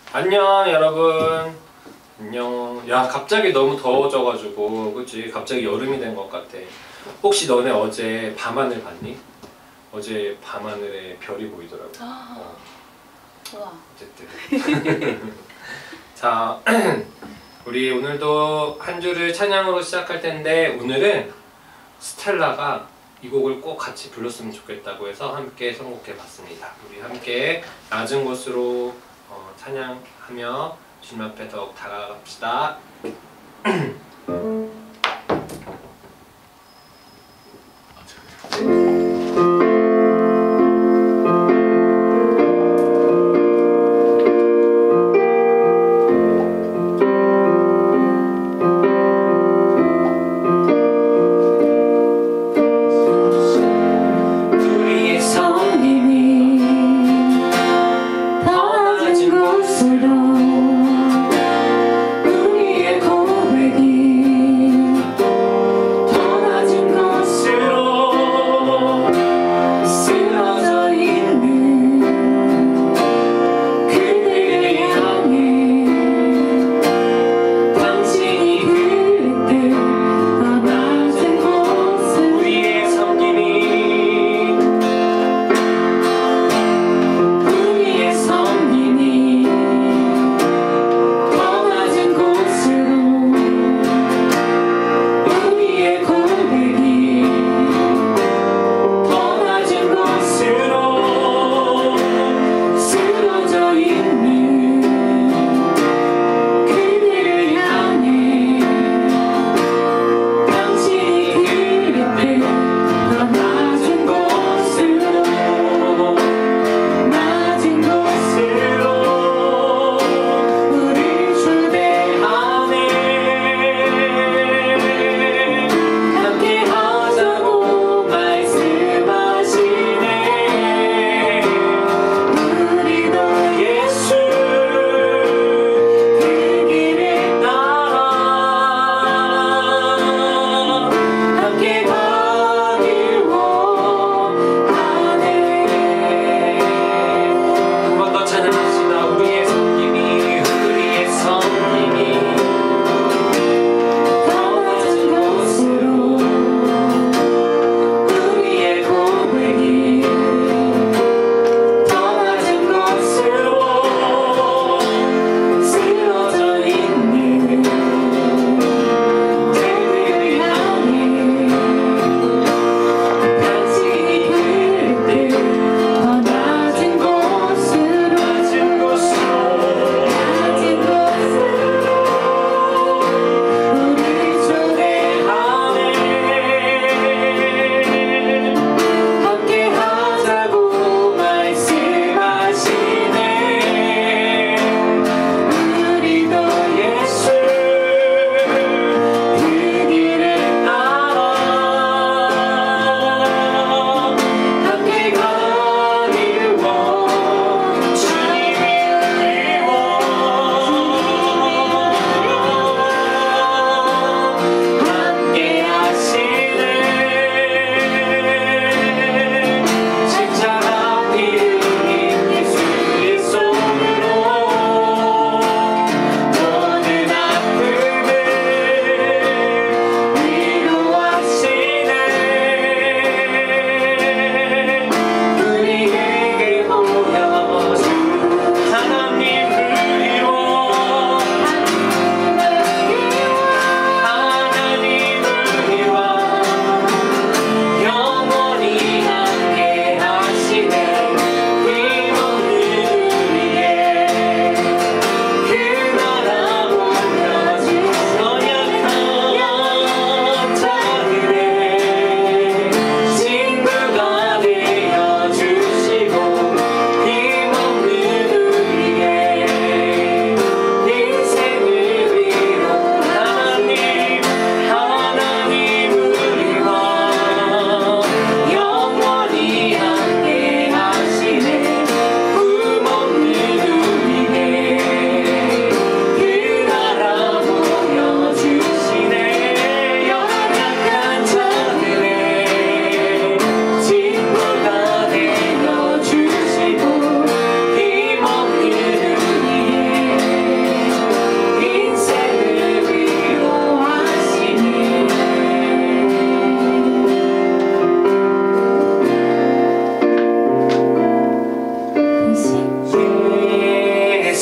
안녕 여러분. 안녕. 야 갑자기 너무 더워져가지고 그치? 갑자기 여름이 된 것 같아. 혹시 너네 어제 밤하늘 봤니? 어제 밤하늘에 별이 보이더라고. 우와. 어쨌든 자 우리 오늘도 한 주를 찬양으로 시작할 텐데 오늘은 스텔라가 이 곡을 꼭 같이 불렀으면 좋겠다고 해서 함께 선곡해 봤습니다. 우리 함께 낮은 곳으로 찬양하며 주님 앞에 더욱 다가갑시다.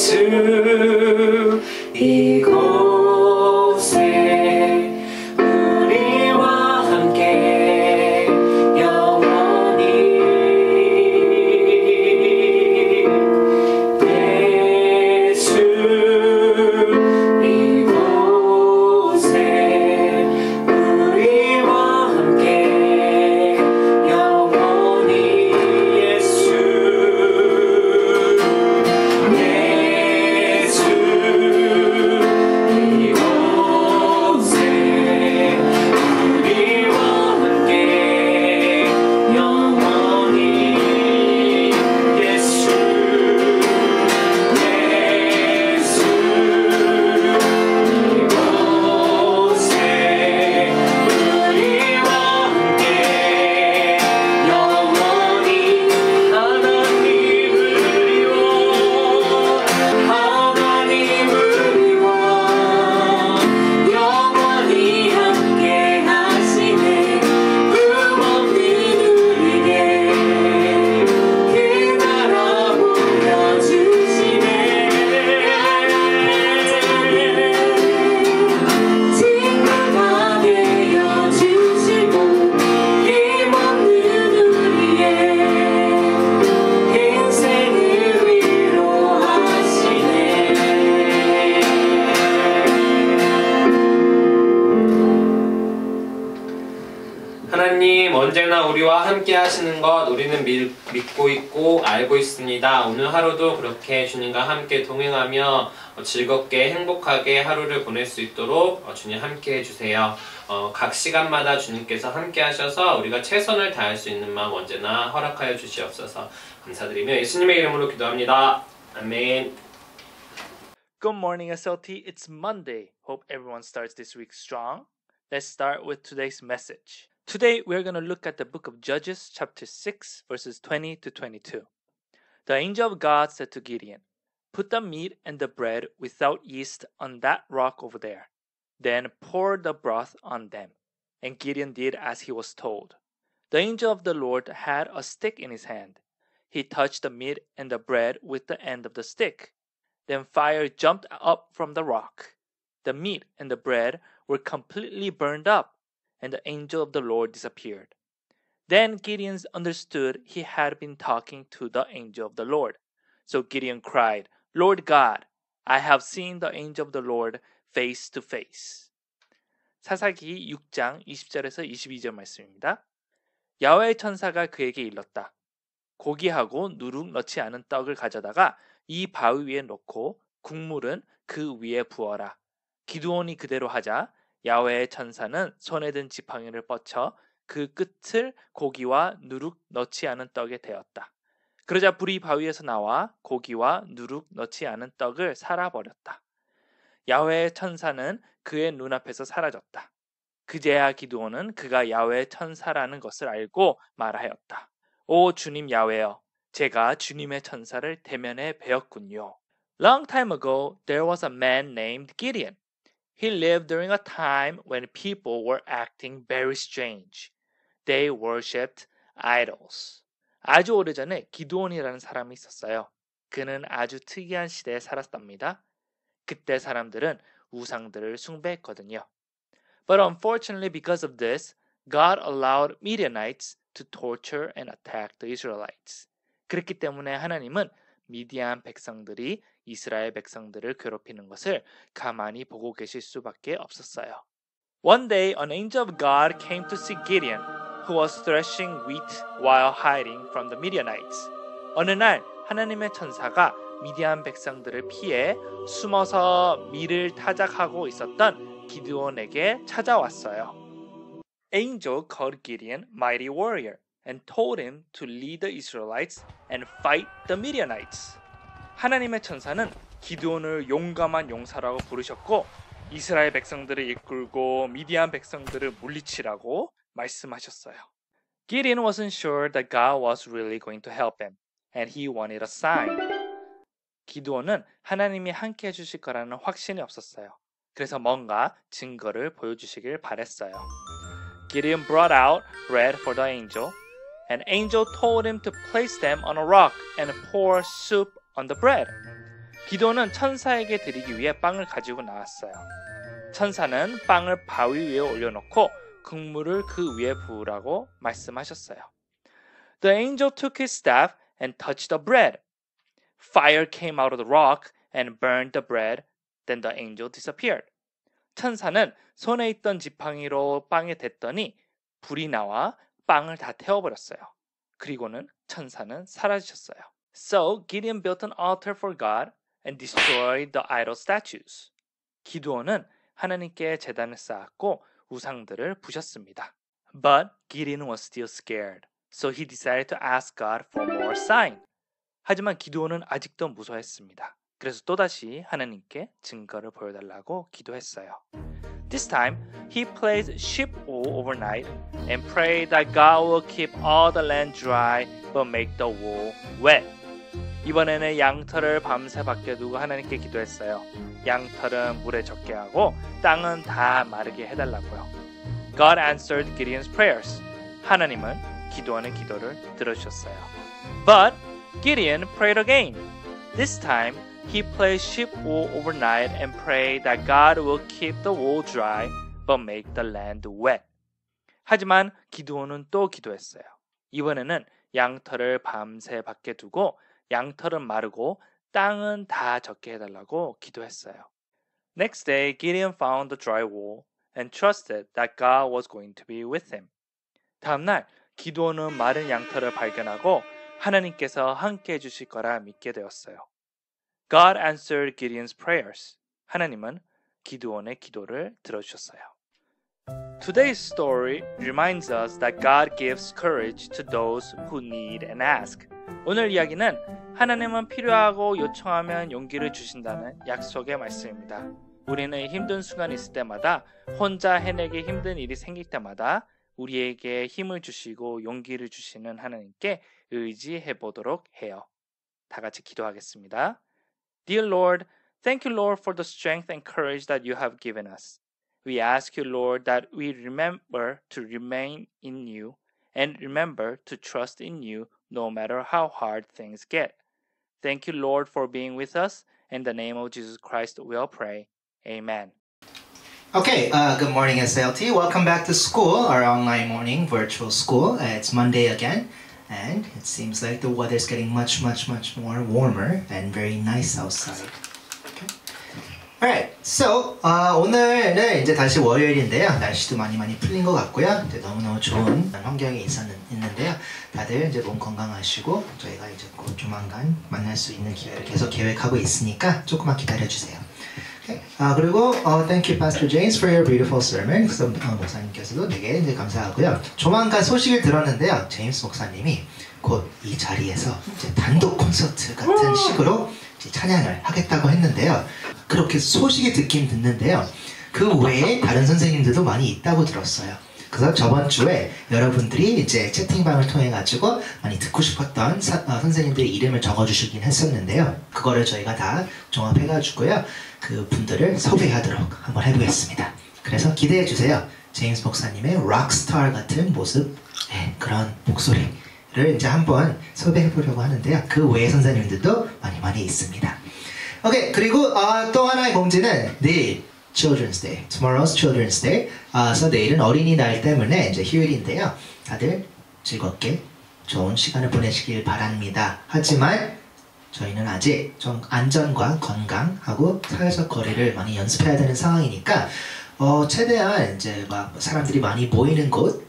예수 이곳에 우리와 함께 영원히 예수 이곳에 우리와 함께 영원히 예수 하나님 언제나 우리와 함께 하시는 것 우리는 믿고 있고 알고 있습니다. 오늘 하루도 그렇게 주님과 함께 동행하며 즐겁게 행복하게 하루를 보낼 수 있도록 주님 함께 해주세요. 각 시간마다 주님께서 함께 하셔서 우리가 최선을 다할 수 있는 마음 언제나 허락하여 주시옵소서. 감사드리며 예수님의 이름으로 기도합니다. 아멘. Good morning, SLT. It's Monday. Hope everyone starts this week strong. Let's start with today's message. Today, we're going to look at the book of Judges, chapter 6, verses 20 to 22. The angel of God said to Gideon, "Put the meat and the bread without yeast on that rock over there. Then pour the broth on them." And Gideon did as he was told. The angel of the Lord had a stick in his hand. He touched the meat and the bread with the end of the stick. Then fire jumped up from the rock. The meat and the bread were completely burned up, and the angel of the Lord disappeared. Then Gideon understood he had been talking to the angel of the Lord. So Gideon cried, "Lord God, I have seen the angel of the Lord face to face." 사사기 6장 20절에서 22절 말씀입니다. 야훼의 천사가 그에게 일렀다. 고기하고 누룩 넣지 않은 떡을 가져다가 이 바위 위에 놓고 국물은 그 위에 부어라. 기드온이 그대로 하자 야훼의 천사는 손에 든 지팡이를 뻗쳐 그 끝을 고기와 누룩 넣지 않은 떡에 대었다. 그러자 불이 바위에서 나와 고기와 누룩 넣지 않은 떡을 살아버렸다. 야훼의 천사는 그의 눈앞에서 사라졌다. 그제야 기드온은 그가 야훼의 천사라는 것을 알고 말하였다. 오 주님 야훼여, 제가 주님의 천사를 대면해 뵈었군요. Long time ago, there was a man named Gideon. He lived during a time when people were acting very strange. They worshipped idols. 아주 오래전에 기드온이라는 사람이 있었어요. 그는 아주 특이한 시대에 살았답니다. 그때 사람들은 우상들을 숭배했거든요. But unfortunately because of this, God allowed Midianites to torture and attack the Israelites. 그렇기 때문에 하나님은 미디안 백성들이 이스라엘 백성들을 괴롭히는 것을 가만히 보고 계실 수밖에 없었어요. One day, an angel of God came to see Gideon, who was threshing wheat while hiding from the Midianites. 어느 날 하나님의 천사가 미디안 백성들을 피해 숨어서 밀을 타작하고 있었던 기드온에게 찾아왔어요. Angel called Gideon mighty warrior and told him to lead the Israelites and fight the Midianites. 하나님의 천사는 기드온을 용감한 용사라고 부르셨고 이스라엘 백성들을 이끌고 미디안 백성들을 물리치라고 말씀하셨어요. Gideon wasn't sure that God was really going to help him, and he wanted a sign. 기드온은 하나님이 함께 해주실 거라는 확신이 없었어요. 그래서 뭔가 증거를 보여주시길 바랬어요. Gideon brought out bread for the angel. An angel told him to place them on a rock and pour soup on the bread. 기도는 천사에게 드리기 위해 빵을 가지고 나왔어요. 천사는 빵을 바위 위에 올려놓고 국물을 그 위에 부으라고 말씀하셨어요. The angel took his staff and touched the bread. Fire came out of the rock and burned the bread. Then the angel disappeared. 천사는 손에 있던 지팡이로 빵에 댔더니 불이 나와 빵을 다 태워버렸어요. 그리고는 천사는 사라지셨어요. So Gideon built an altar for God and destroyed the idol statues. 기드온은 하나님께 제단을 쌓았고 우상들을 부셨습니다. But Gideon was still scared, so he decided to ask God for more sign. 하지만 기드온은 아직도 무서워했습니다. 그래서 또다시 하나님께 증거를 보여달라고 기도했어요. This time, he placed sheep wool overnight and prayed that God will keep all the land dry but make the wool wet. 이번에는 양털을 밤새 밖에 두고 하나님께 기도했어요. 양털은 물에 젖게 하고 땅은 다 마르게 해달라고요. God answered Gideon's prayers. 하나님은 기도하는 기도를 들어주셨어요. But Gideon prayed again. This time, he placed sheep wool overnight and prayed that God will keep the wool dry but make the land wet. 하지만 기드온은 또 기도했어요. 이번에는 양털을 밤새 밖에 두고 양털은 마르고 땅은 다 젖게 해달라고 기도했어요. Next day, Gideon found the dry wool and trusted that God was going to be with him. 다음날 기드온은 마른 양털을 발견하고 하나님께서 함께 해주실 거라 믿게 되었어요. God answered Gideon's prayers. 하나님은 기드온의 기도를 들어주셨어요. Today's story reminds us that God gives courage to those who need and ask. 오늘 이야기는 하나님은 필요하고 요청하면 용기를 주신다는 약속의 말씀입니다. 우리는 힘든 순간이 있을 때마다 혼자 해내기 힘든 일이 생길 때마다 우리에게 힘을 주시고 용기를 주시는 하나님께 의지해 보도록 해요. 다 같이 기도하겠습니다. Dear Lord, thank you, Lord, for the strength and courage that you have given us. We ask you, Lord, that we remember to remain in you and remember to trust in you no matter how hard things get. Thank you, Lord, for being with us. In the name of Jesus Christ, we'll pray. Amen. Okay, good morning, SLT. Welcome back to school, our online morning virtual school. It's Monday again, and it seems like the weather's getting much more warmer and very nice outside. Okay. Alright, so 오늘은 이제 다시 월요일인데요. 날씨도 많이 풀린 것 같고요. 이제 너무너무 좋은 환경이 있는데요. 다들 이제 몸 건강하시고 저희가 이제 곧 조만간 만날 수 있는 기회를 계속 계획하고 있으니까 조금만 기다려주세요. Okay. 그리고 thank you, Pastor James, for your beautiful sermon. 목사님께서도 되게 이제 감사하고요. 조만간 소식을 들었는데요. 제임스 목사님이 곧 이 자리에서 이제 단독 콘서트 같은 식으로 이제 찬양을 하겠다고 했는데요. 그렇게 소식이 듣긴 듣는데요. 그 외에 다른 선생님들도 많이 있다고 들었어요. 그래서 저번 주에 여러분들이 이제 채팅방을 통해 가지고 많이 듣고 싶었던 선생님들의 이름을 적어주시긴 했었는데요. 그거를 저희가 다 종합해 가지고요. 그 분들을 섭외하도록 한번 해보겠습니다. 그래서 기대해 주세요. 제임스 목사님의 락스타 같은 모습, 네, 그런 목소리를 이제 한번 섭외해 보려고 하는데요. 그 외의 선생님들도 많이 있습니다. 오케이, 그리고 또 하나의 공지는 내일 Children's Day, tomorrow's Children's Day. 그래서 내일은 어린이날 때문에 이제 휴일인데요. 다들 즐겁게 좋은 시간을 보내시길 바랍니다. 하지만 저희는 아직 좀 안전과 건강하고 사회적 거리를 많이 연습해야 되는 상황이니까 최대한 이제 막 사람들이 많이 모이는 곳,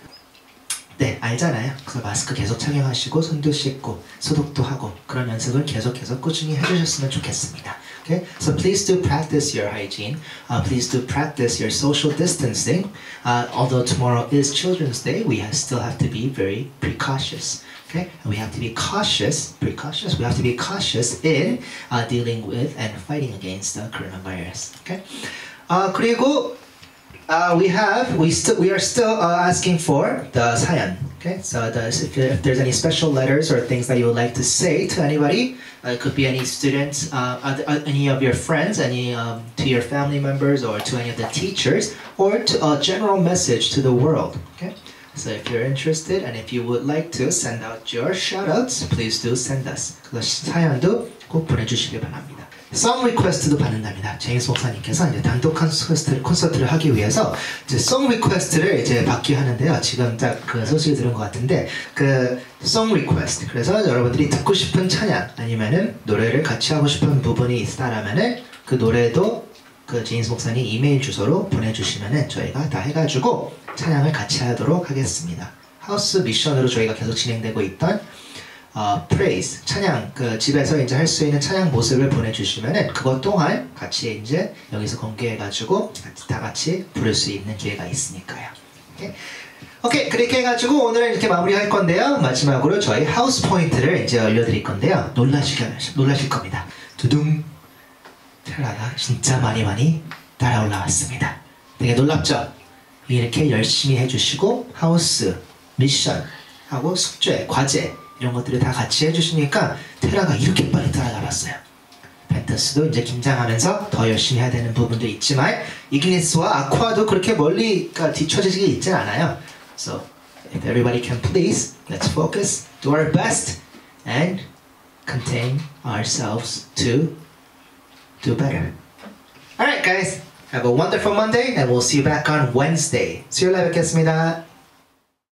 네, 알잖아요. 그래서 마스크 계속 착용하시고 손도 씻고 소독도 하고 그런 연습을 계속 꾸준히 해주셨으면 좋겠습니다. Okay, so please do practice your hygiene. Please do practice your social distancing. Although tomorrow is Children's Day, we still have to be very precautious. Okay, and we have to be cautious. We have to be cautious in dealing with and fighting against the coronavirus. Okay, 그리고 we are still asking for the 사연. Okay, so if there's any special letters or things that you would like to say to anybody, it could be any students, any of your friends, any to your family members, or to any of the teachers, or to a general message to the world. Okay, so if you're interested and if you would like to send out your shoutouts, please do send us. 그 사연도 꼭 보내주시길 바랍니다. song request도 받는답니다. 제임스 목사님께서 이제 단독 콘서트를 하기 위해서 이제 song request를 이제 받기 하는데요. 지금 딱 그 소식을 들은 것 같은데 그 song request 그래서 여러분들이 듣고 싶은 찬양 아니면은 노래를 같이 하고 싶은 부분이 있다라면은 그 노래도 그 제임스 목사님 이메일 주소로 보내주시면은 저희가 다 해가지고 찬양을 같이 하도록 하겠습니다. 하우스 미션으로 저희가 계속 진행되고 있던 praise 찬양 그 집에서 이제 할 수 있는 찬양 모습을 보내주시면은 그것 또한 같이 이제 여기서 공개해가지고 다 같이 부를 수 있는 기회가 있으니까요. 오케이 그렇게 해가지고 오늘은 이렇게 마무리할 건데요. 마지막으로 저희 하우스 포인트를 이제 알려드릴 건데요. 놀라실 겁니다. 두둥 테라가 진짜 많이 따라 올라왔습니다. 되게 놀랍죠? 이렇게 열심히 해주시고 하우스 미션 하고 숙제 과제 이런 것들을 다 같이 해주시니까 테라가 이렇게 빨리 따라잡았어요. 펜터스도 이제 긴장하면서 더 열심히 해야 되는 부분도 있지만 이그니스와 아쿠아도 그렇게 멀리 뒤처지지 있진 않아요. So if everybody can please, let's focus, do our best, and contain ourselves to do better. Alright guys, have a wonderful Monday and we'll see you back on Wednesday. 수요일에 뵙겠습니다.